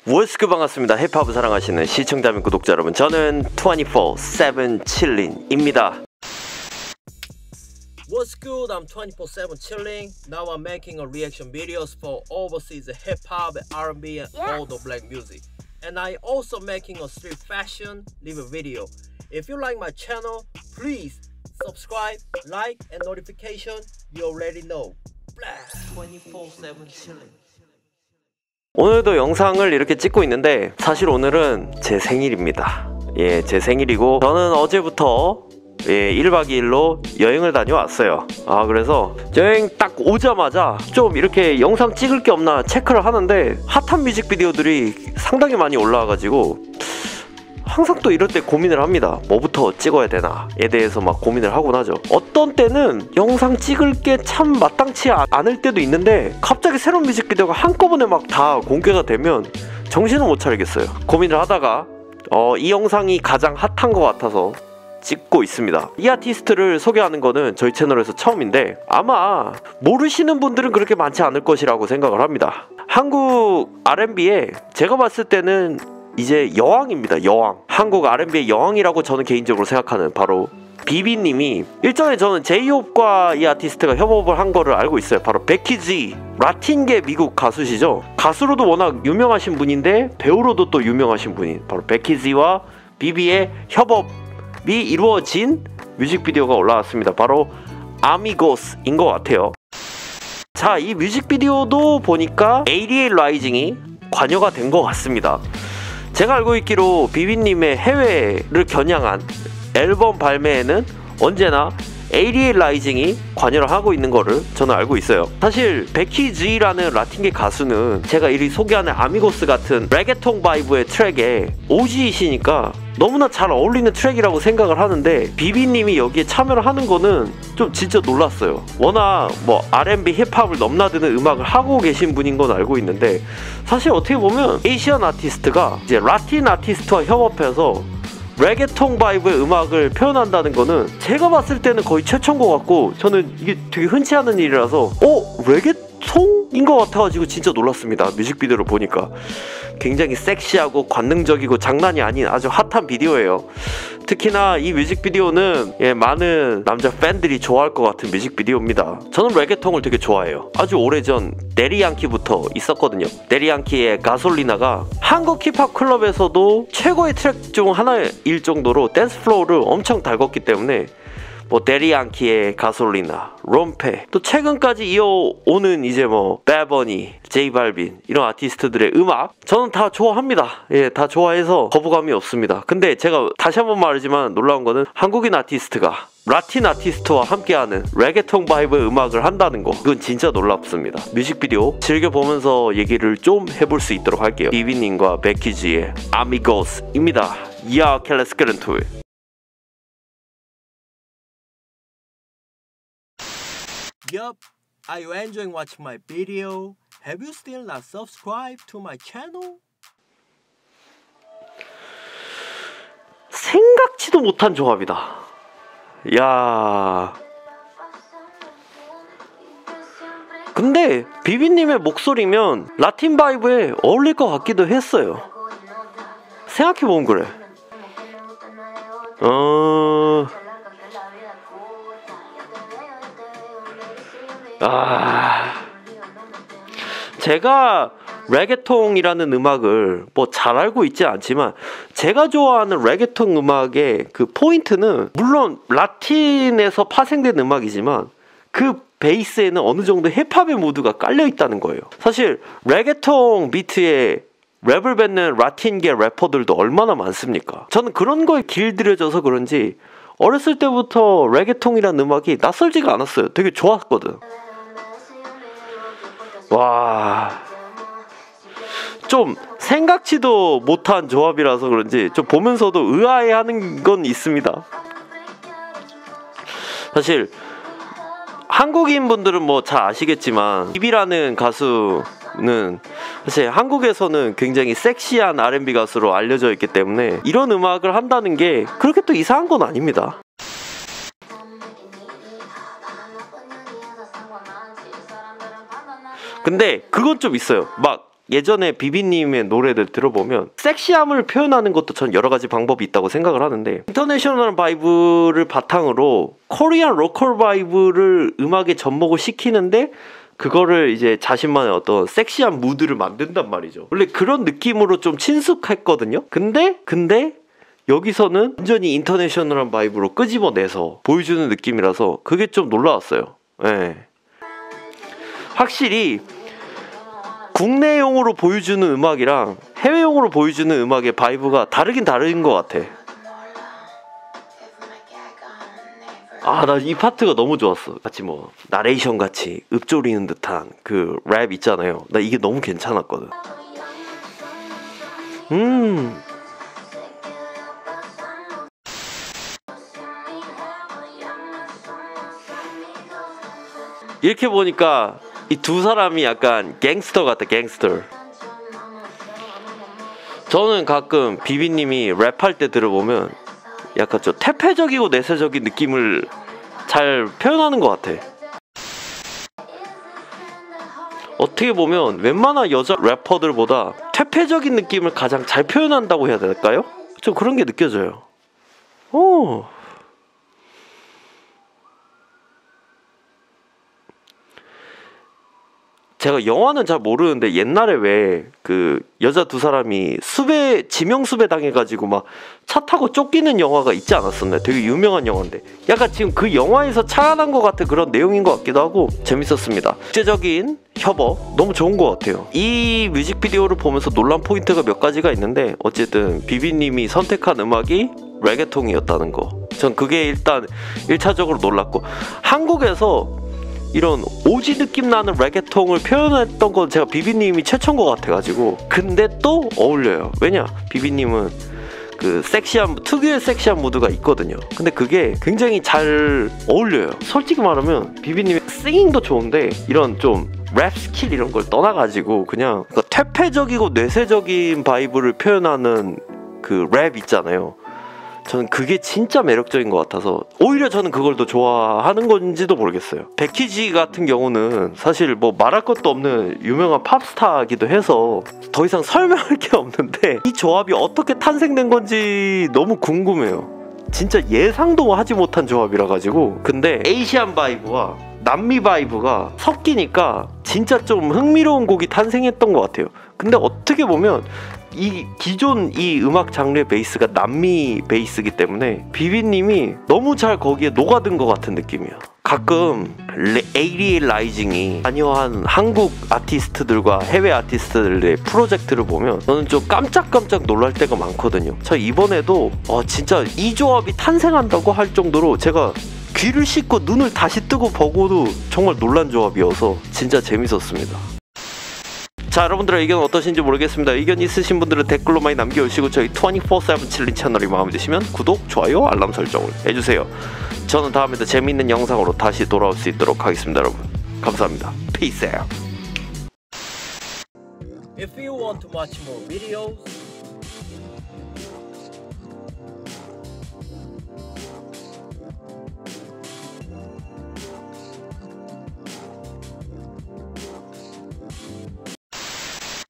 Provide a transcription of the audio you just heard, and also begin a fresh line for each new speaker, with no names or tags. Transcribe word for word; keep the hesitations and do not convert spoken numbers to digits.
워스크 반갑습니다. 힙합을 사랑하시는 시청자 및 구독자 여러분, 저는 이십사 세븐 칠린입니다. What's good? I'm twenty-four seven chilling. Now I'm making a reaction videos for overseas hip hop, R and B, and
yes.
all the black music. And I also making a street fashion live video. If you like my channel, please subscribe, like, and notification. You already know. twenty-four seven chilling. 오늘도 영상을 이렇게 찍고 있는데 사실 오늘은 제 생일입니다. 예, 제 생일이고 저는 어제부터 예, 일 박 이 일로 여행을 다녀왔어요. 아, 그래서 여행 딱 오자마자 좀 이렇게 영상 찍을 게 없나 체크를 하는데 핫한 뮤직비디오들이 상당히 많이 올라와가지고 항상 또 이럴 때 고민을 합니다. 뭐부터 찍어야 되나에 대해서 막 고민을 하곤 하죠. 어떤 때는 영상 찍을 게 참 마땅치 않을 때도 있는데 갑자기 새로운 뮤직비디오가 한꺼번에 막 다 공개가 되면 정신을 못 차리겠어요. 고민을 하다가 어, 이 영상이 가장 핫한 것 같아서 찍고 있습니다. 이 아티스트를 소개하는 거는 저희 채널에서 처음인데 아마 모르시는 분들은 그렇게 많지 않을 것이라고 생각을 합니다. 한국 알 앤 비에 제가 봤을 때는 이제 여왕입니다. 여왕. 한국 알 앤 비의 여왕이라고 저는 개인적으로 생각하는 바로 비비님이, 일전에 저는 제이홉과 이 아티스트가 협업을 한 거를 알고 있어요. 바로 베키-G, 라틴계 미국 가수시죠. 가수로도 워낙 유명하신 분인데 배우로도 또 유명하신 분인 바로 베키-G와 비비의 협업이 이루어진 뮤직비디오가 올라왔습니다. 바로 아미고스인 것 같아요. 자, 이 뮤직비디오도 보니까 에이티에잇 라이징이 관여가 된 것 같습니다. 제가 알고 있기로 비비님의 해외를 겨냥한 앨범 발매에는 언제나 에이티에잇 라이징이 관여를 하고 있는 거를 저는 알고 있어요. 사실 베키-G라는 라틴계 가수는 제가 이리 소개하는 아미고스 같은 레게통 바이브의 트랙에 오지이시니까 너무나 잘 어울리는 트랙이라고 생각을 하는데 비비님이 여기에 참여를 하는 거는 좀 진짜 놀랐어요. 워낙 뭐 알 앤 비 힙합을 넘나드는 음악을 하고 계신 분인 건 알고 있는데 사실 어떻게 보면 에이시안 아티스트가 이제 라틴 아티스트와 협업해서 레게통 바이브의 음악을 표현한다는 거는 제가 봤을 때는 거의 최초인 것 같고 저는 이게 되게 흔치 않은 일이라서 어? 레게통인 것 같아가지고 진짜 놀랐습니다. 뮤직비디오를 보니까 굉장히 섹시하고 관능적이고 장난이 아닌 아주 핫한 비디오예요. 특히나 이 뮤직비디오는 예, 많은 남자 팬들이 좋아할 것 같은 뮤직비디오입니다. 저는 레게통을 되게 좋아해요. 아주 오래전 데리양키부터 있었거든요. 데리양키의 가솔리나가 한국 힙합 클럽에서도 최고의 트랙 중 하나일 정도로 댄스 플로어를 엄청 달궜기 때문에 뭐 데리양키의 가솔리나, 롬페, 또 최근까지 이어오는 이제 뭐 배버니, 제이발빈 이런 아티스트들의 음악 저는 다 좋아합니다. 예, 다 좋아해서 거부감이 없습니다. 근데 제가 다시 한번 말하지만 놀라운 거는 한국인 아티스트가 라틴 아티스트와 함께하는 레게통 바이브의 음악을 한다는 거, 그건 진짜 놀랍습니다. 뮤직비디오 즐겨보면서 얘기를 좀 해볼 수 있도록 할게요. 비비님과 베키-G의 아미고스입니다. Yeah, okay, let's get into it. Yup, are you enjoying watching my video? Have you still not subscribed to my channel? 생각지도 못한 조합이다. 야. 근데 비비님의 목소리면 라틴 바이브에 어울릴 것 같기도 했어요. 생각해보면 그래. 어... 아... 제가 레게통이라는 음악을 뭐 잘 알고 있지 않지만 제가 좋아하는 레게통 음악의 그 포인트는 물론 라틴에서 파생된 음악이지만 그 베이스에는 어느 정도 힙합의 무드가 깔려 있다는 거예요. 사실 레게통 비트에 랩을 뱉는 라틴계 래퍼들도 얼마나 많습니까? 저는 그런 거에 길들여져서 그런지 어렸을 때부터 레게통이라는 음악이 낯설지가 않았어요. 되게 좋았거든. 와, 좀 생각지도 못한 조합이라서 그런지 좀 보면서도 의아해하는 건 있습니다. 사실 한국인 분들은 뭐 잘 아시겠지만 비비라는 가수는 사실 한국에서는 굉장히 섹시한 알 앤 비 가수로 알려져 있기 때문에 이런 음악을 한다는 게 그렇게 또 이상한 건 아닙니다. 근데 그건 좀 있어요. 막
예전에 비비님의 노래들 들어보면 섹시함을 표현하는 것도 전 여러 가지 방법이 있다고 생각을 하는데, 인터내셔널 바이브를 바탕으로 코리안 로컬 바이브를 음악에 접목을 시키는데 그거를 이제 자신만의 어떤 섹시한 무드를 만든단 말이죠. 원래 그런 느낌으로 좀 친숙했거든요. 근데 근데 여기서는 완전히 인터내셔널한 바이브로 끄집어내서 보여주는 느낌이라서 그게 좀 놀라웠어요. 네. 확실히 국내용으로 보여주는 음악이랑 해외용으로 보여주는 음악의 바이브가 다르긴 다른 것 같아. 아, 나 이 파트가 너무 좋았어. 마치 뭐 나레이션 같이 읊조리는 듯한 그 랩 있잖아요. 나 이게 너무 괜찮았거든. 음. 이렇게 보니까 이 두 사람이 약간 갱스터 같아, 갱스터. 저는 가끔 비비님이 랩할 때 들어보면 약간 좀 퇴폐적이고 내세적인 느낌을 잘 표현하는 것 같아. 어떻게 보면 웬만한 여자 래퍼들보다 퇴폐적인 느낌을 가장 잘 표현한다고 해야 될까요? 좀 그런 게 느껴져요. 오. 제가 영화는 잘 모르는데 옛날에 왜 그 여자 두 사람이 수배 지명 수배 당해가지고 막 차 타고 쫓기는 영화가 있지 않았었나요? 되게 유명한 영화인데 약간 지금 그 영화에서 차안한 것 같은 그런 내용인 것 같기도 하고 재밌었습니다. 국제적인 협업 너무 좋은 것 같아요. 이 뮤직비디오를 보면서 놀란 포인트가 몇 가지가 있는데, 어쨌든 비비님이 선택한 음악이 레게통이었다는 거, 전 그게 일단 일 차적으로 놀랐고, 한국에서 이런 오지 느낌 나는 레게통을 표현했던 건 제가 비비님이 최초인 것 같아가지고, 근데 또 어울려요. 왜냐? 비비님은 그 섹시한, 특유의 섹시한 무드가 있거든요. 근데 그게 굉장히 잘 어울려요. 솔직히 말하면 비비님의 싱잉도 좋은데 이런 좀 랩 스킬 이런 걸 떠나가지고 그냥 그러니까 퇴폐적이고 뇌세적인 바이브를 표현하는 그 랩 있잖아요. 저는 그게 진짜 매력적인 것 같아서 오히려 저는 그걸 더 좋아하는 건지도 모르겠어요. 베키지 같은 경우는 사실 뭐 말할 것도 없는 유명한 팝스타이기도 해서 더 이상 설명할 게 없는데, 이 조합이 어떻게 탄생된 건지 너무 궁금해요. 진짜 예상도 하지 못한 조합이라 가지고. 근데 에이시안 바이브와 남미 바이브가 섞이니까 진짜 좀 흥미로운 곡이 탄생했던 것 같아요. 근데 어떻게 보면 이 기존 이 음악 장르의 베이스가 남미 베이스이기 때문에 비비님이 너무 잘 거기에 녹아든 것 같은 느낌이야. 가끔 에이리엘 라이징이 관여한 한국 아티스트들과 해외 아티스트들의 프로젝트를 보면 저는 좀 깜짝깜짝 놀랄 때가 많거든요. 저 이번에도 어, 진짜 이 조합이 탄생한다고 할 정도로 제가 귀를 씻고 눈을 다시 뜨고 보고도 정말 놀란 조합이어서 진짜 재밌었습니다. 자, 여러분들의 의견 어떠신지 모르겠습니다. 의견 있으신 분들은 댓글로 많이 남겨주시고, 저희 이십사 세븐 칠린 채널이 마음에 드시면 구독, 좋아요, 알람 설정을 해주세요. 저는 다음에도 재미있는 영상으로 다시 돌아올 수 있도록 하겠습니다. 여러분 감사합니다. Peace out.
If you want to watch more videos,